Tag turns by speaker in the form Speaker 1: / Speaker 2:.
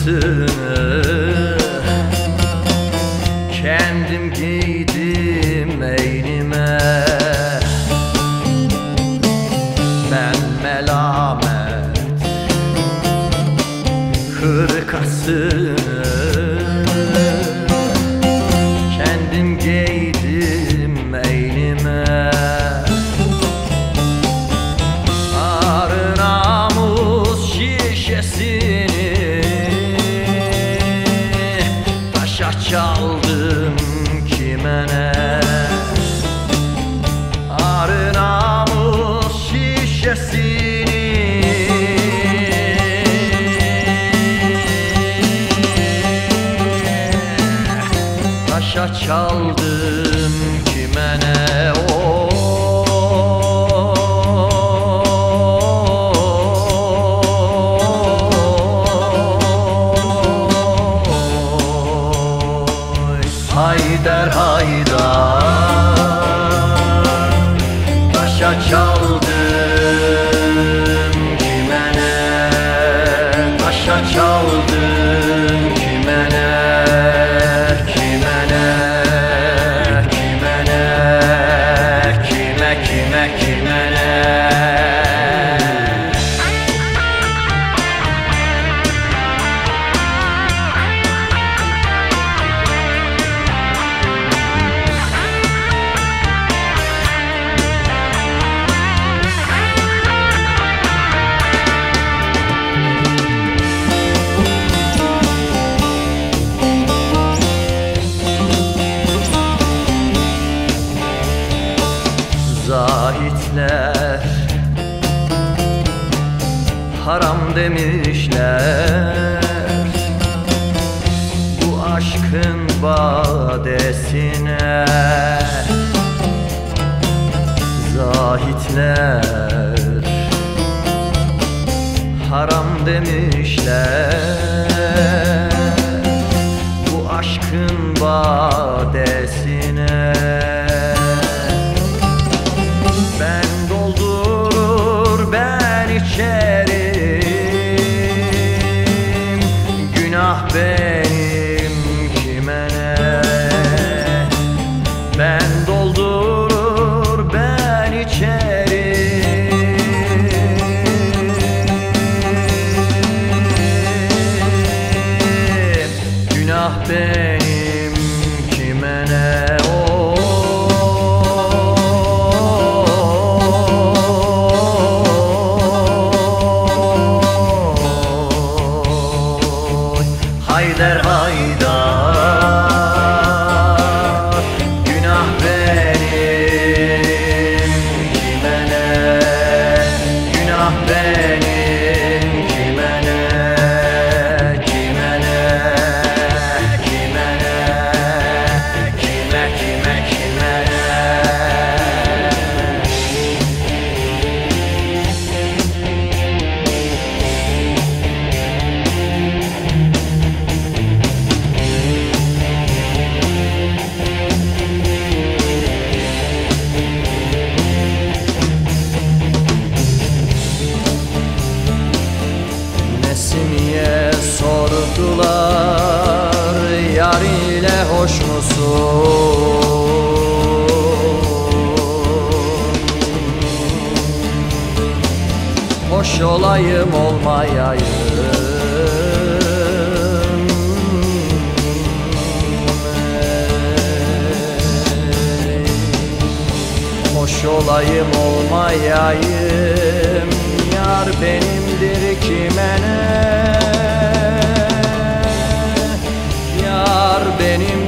Speaker 1: hırkasını kendim giydim eynime. Ben melamet hırkasını kendim giydim eynime. Arı namus şişesini taşa çaldım kime ne? Arı namus şişesini taşa çaldım kime ne? Haydar haydar taşa çaldım kime ne? Taşa çaldım kime ne? Kime ne? Kime ne? Kime ne? Zahitler haram demişler bu aşkın badesine. Zahitler haram demişler bu aşkın badesine. Ben doldurur ben içerim, günah benim kime ne? Ben doldurur ben içerim, günah benim kime ne? Haydar haydar günah benim kime ne? Günah benim kime ne? Kime ne? Kime ne? Kime ne? Nesimiye sordular yar ile hoş musun? Hoş olayım olmayayım, hoş olayım olmayayım, yar benimdir kime ne? Yar benim